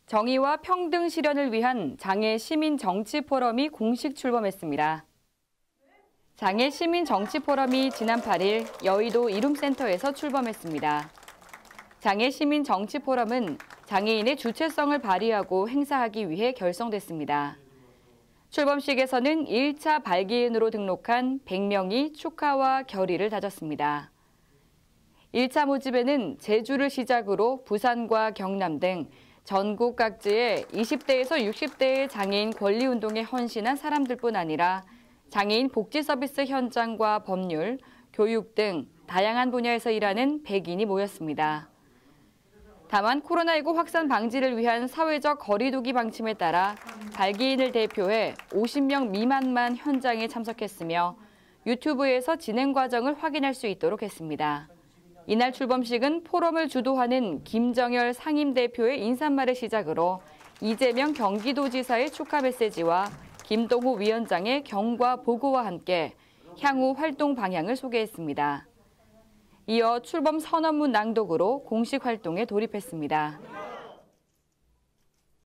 정의와 평등 실현을 위한 장애 시민 정치 포럼이 공식 출범했습니다. 장애 시민 정치 포럼이 지난 8일 여의도 이룸센터에서 출범했습니다. 장애 시민 정치 포럼은 장애인의 주체성을 발휘하고 행사하기 위해 결성됐습니다. 출범식에서는 1차 발기인으로 등록한 100명이 축하와 결의를 다졌습니다. 1차 모집에는 제주를 시작으로 부산과 경남 등 전국 각지의 20대에서 60대의 장애인 권리운동에 헌신한 사람들뿐 아니라 장애인 복지 서비스 현장과 법률, 교육 등 다양한 분야에서 일하는 100인이 모였습니다. 다만 코로나19 확산 방지를 위한 사회적 거리 두기 방침에 따라 발기인을 대표해 50명 미만만 현장에 참석했으며 유튜브에서 진행 과정을 확인할 수 있도록 했습니다. 이날 출범식은 포럼을 주도하는 김정열 상임대표의 인사말을 시작으로 이재명 경기도지사의 축하 메시지와 김동호 위원장의 경과 보고와 함께 향후 활동 방향을 소개했습니다. 이어 출범 선언문 낭독으로 공식 활동에 돌입했습니다.